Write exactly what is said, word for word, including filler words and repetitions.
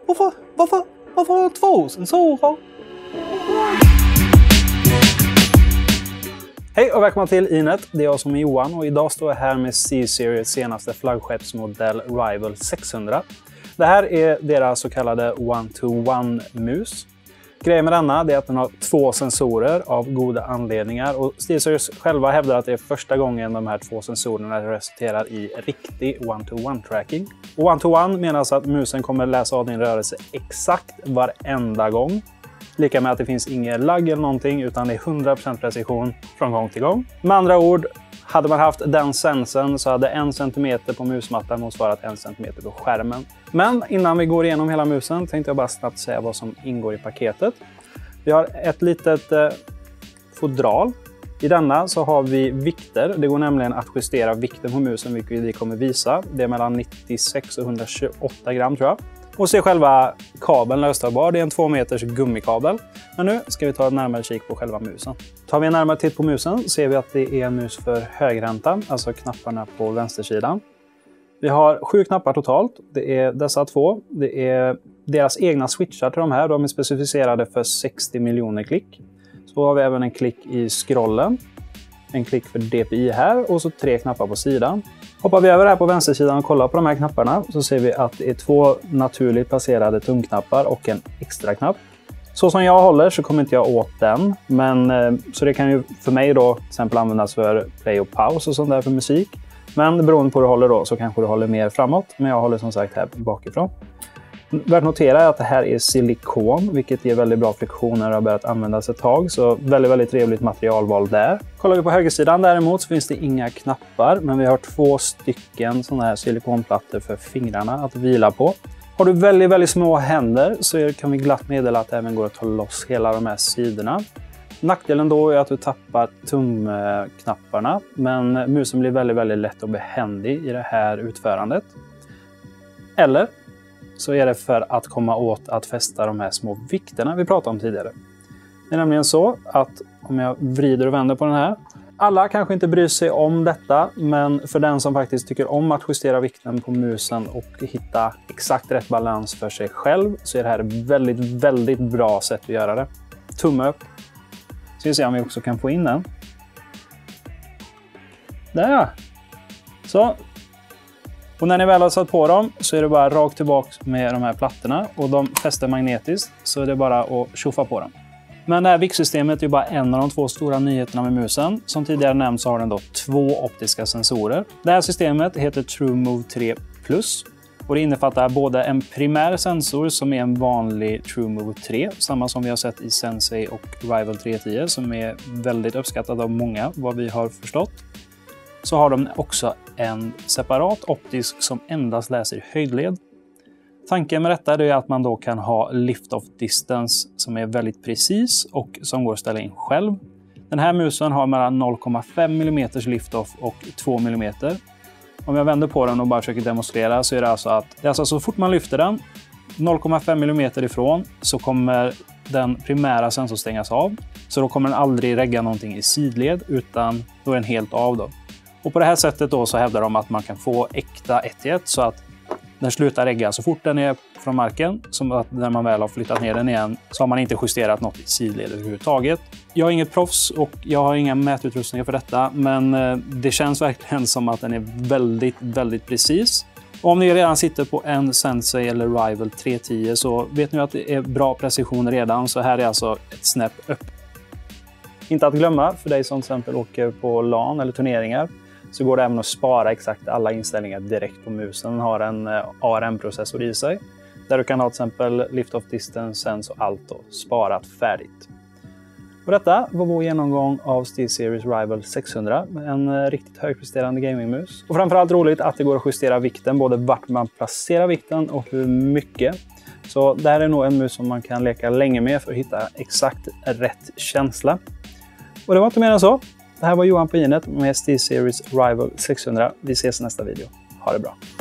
Varför, varför, varför har jag två sensorer? Hej och välkomna till Inet. Det är jag som är Johan och idag står jag här med SteelSeries senaste flaggskeppsmodell Rival sexhundra. Det här är deras så kallade one-to-one-mus. Grejen med denna är att den har två sensorer av goda anledningar och SteelSeries själva hävdar att det är första gången de här två sensorerna resulterar i riktig one-to-one-tracking. Och one-to-one menas att musen kommer läsa av din rörelse exakt varenda gång. Lika med att det finns ingen lagg eller någonting utan det är hundra procent precision från gång till gång. Med andra ord, hade man haft den sensen så hade en centimeter på musmattan motsvarat en centimeter på skärmen. Men innan vi går igenom hela musen tänkte jag bara snabbt säga vad som ingår i paketet. Vi har ett litet eh, fodral. I denna så har vi vikter. Det går nämligen att justera vikten på musen, vilket vi kommer visa. Det är mellan nittiosex och hundratjugoåtta gram tror jag. Och så är själva kabeln lösdragbar. Det är en två meters gummikabel. Men nu ska vi ta en närmare kik på själva musen. Tar vi en närmare titt på musen ser vi att det är en mus för högerhänta, alltså knapparna på vänstersidan. Vi har sju knappar totalt. Det är dessa två. Det är deras egna switchar till de här. De är specificerade för sextio miljoner klick. Så har vi även en klick i scrollen. En klick för D P I här och så tre knappar på sidan. Hoppar vi över här på vänstersidan och kollar på de här knapparna så ser vi att det är två naturligt placerade tumknappar och en extra knapp. Så som jag håller så kommer inte jag åt den, men så det kan ju för mig då till exempel användas för play och paus och sånt där för musik. Men beroende på hur du håller då så kanske du håller mer framåt, men jag håller som sagt här bakifrån. Värt notera är att det här är silikon, vilket ger väldigt bra friktion när det har börjat användas ett tag. Så väldigt, väldigt trevligt materialval där. Kollar vi på högersidan däremot så finns det inga knappar, men vi har två stycken sådana här silikonplattor för fingrarna att vila på. Har du väldigt, väldigt små händer så kan vi glatt meddela att det även går att ta loss hela de här sidorna. Nackdelen då är att du tappar tumknapparna, men musen blir väldigt, väldigt lätt och behändig i det här utförandet. Eller så är det för att komma åt att fästa de här små vikterna vi pratade om tidigare. Det är nämligen så att om jag vrider och vänder på den här. Alla kanske inte bryr sig om detta, men för den som faktiskt tycker om att justera vikten på musen och hitta exakt rätt balans för sig själv så är det här ett väldigt, väldigt bra sätt att göra det. Tumme upp. Så vi ser om vi också kan få in den. Där ja! Så. Och när ni väl har satt på dem så är det bara rakt tillbaka med de här plattorna och de fäster magnetiskt så är det bara att tjoffa på dem. Men det här viktsystemet är bara en av de två stora nyheterna med musen. Som tidigare nämnt så har den då två optiska sensorer. Det här systemet heter TrueMove tre plus och det innefattar både en primär sensor som är en vanlig TrueMove tre, samma som vi har sett i Sensei och Rival tre tio som är väldigt uppskattad av många vad vi har förstått. Så har de också en separat optisk som endast läser i höjdled. Tanken med detta är att man då kan ha lift-off distance som är väldigt precis och som går att ställa in själv. Den här musen har mellan noll komma fem millimeter lift-off och två millimeter. Om jag vänder på den och bara försöker demonstrera så är det alltså att det är alltså så fort man lyfter den noll komma fem millimeter ifrån så kommer den primära sensorn stängas av. Så då kommer den aldrig regga någonting i sidled utan då är den helt av då. Och på det här sättet då så hävdar de att man kan få äkta ett i ett så att den slutar regga så fort den är från marken. Som att när man väl har flyttat ner den igen så har man inte justerat något i sidled överhuvudtaget. Jag är inget proffs och jag har inga mätutrustningar för detta. Men det känns verkligen som att den är väldigt, väldigt precis. Och om ni redan sitter på en Sensei eller Rival tre tio så vet ni att det är bra precision redan. Så här är alltså ett snäpp upp. Inte att glömma för dig som till exempel åker på LAN eller turneringar. Så går det även att spara exakt alla inställningar direkt på musen. Den har en A R M-processor i sig. Där du kan ha till exempel lift-off distance, sense och allt då, sparat färdigt. Och detta var vår genomgång av SteelSeries Rival sexhundra. En riktigt högpresterande gamingmus. Och framförallt roligt att det går att justera vikten. Både vart man placerar vikten och hur mycket. Så det här är nog en mus som man kan leka länge med för att hitta exakt rätt känsla. Och det var inte mer än så. Det här var Johan på Inet med SteelSeries Rival sexhundra. Vi ses i nästa video. Ha det bra!